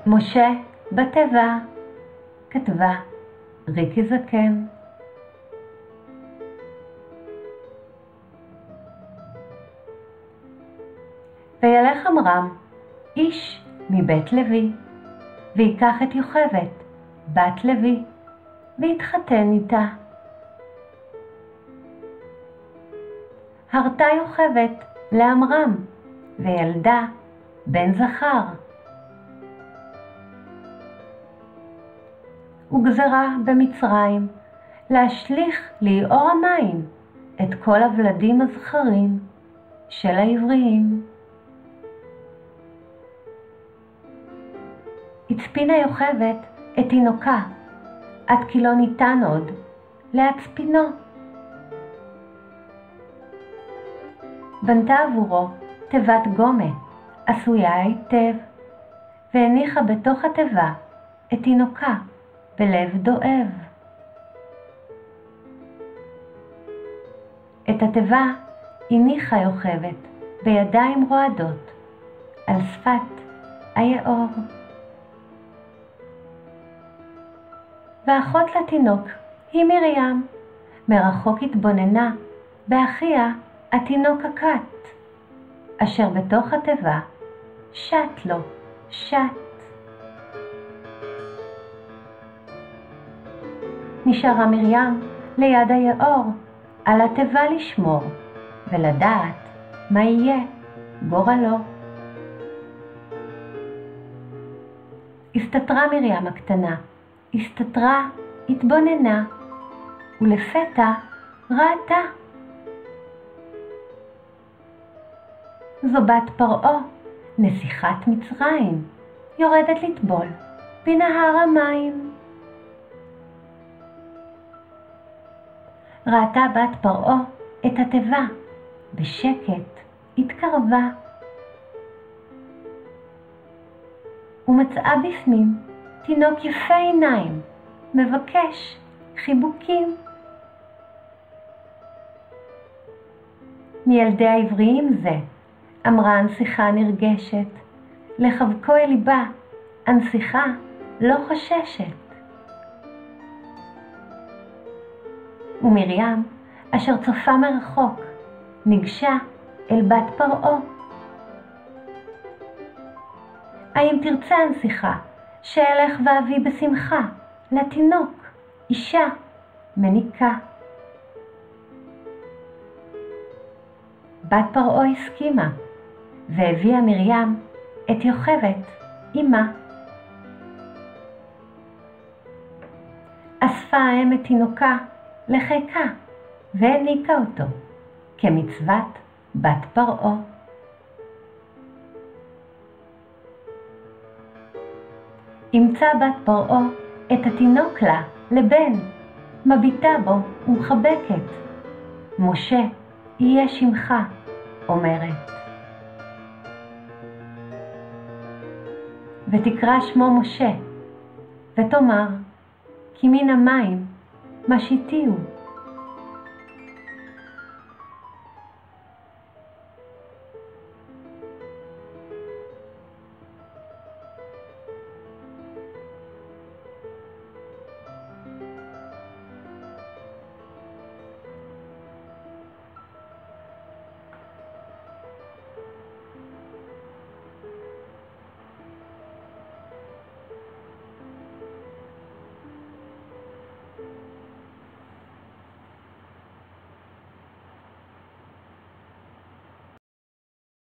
משה בתיבה, כתבה ריקי זקן. וילך עמרם איש מבית לוי, ויקח את יוכבד בת לוי, והתחתן איתה. הרתה יוכבד לעמרם, וילדה בן זכר. וגזרה במצרים להשליך ליאור המים את כל הוולדים הזכרים של העבריים. הצפינה יוכבד את תינוקה, עד כי לא ניתן עוד להצפינו. בנתה עבורו תיבת גומה, עשויה היטב, והניחה בתוך התיבה את תינוקה בלב דואב. את התיבה הניחה יוכבד בידיים רועדות על שפת היאור. ואחות לתינוק היא מרים, מרחוק התבוננה באחיה התינוק הקט, אשר בתוך התיבה שט לו שט. נשארה מרים ליד היאור על התיבה לשמור ולדעת מה יהיה גורלו. הסתתרה מרים הקטנה, הסתתרה, התבוננה, ולפתע ראתה. זו בת פרעה, נסיכת מצרים, יורדת לטבול בנהר המים. ראתה בת פרעה את התיבה, בשקט התקרבה, ומצאה בפנים תינוק יפה עיניים, מבקש חיבוקים. מילדי העבריים זה, אמרה הנסיכה נרגשת, לחבקו אל ליבה, הנסיכה לא חוששת. ומרים, אשר צופה מרחוק, ניגשה אל בת פרעה. האם תרצה הנסיכה שאלך ואביא בשמחה לתינוק אישה מניקה? בת פרעה הסכימה, והביאה מרים את יוכבד אמה. אספה האם את תינוקה לחיקה והניקה אותו כמצוות בת פרעה. אימצה בת פרעה את התינוק לה לבן, מביטה בו ומחבקת. משה יהיה שמך, אומרת. ותקרא שמו משה, ותאמר, כי מן המים משיתיהו.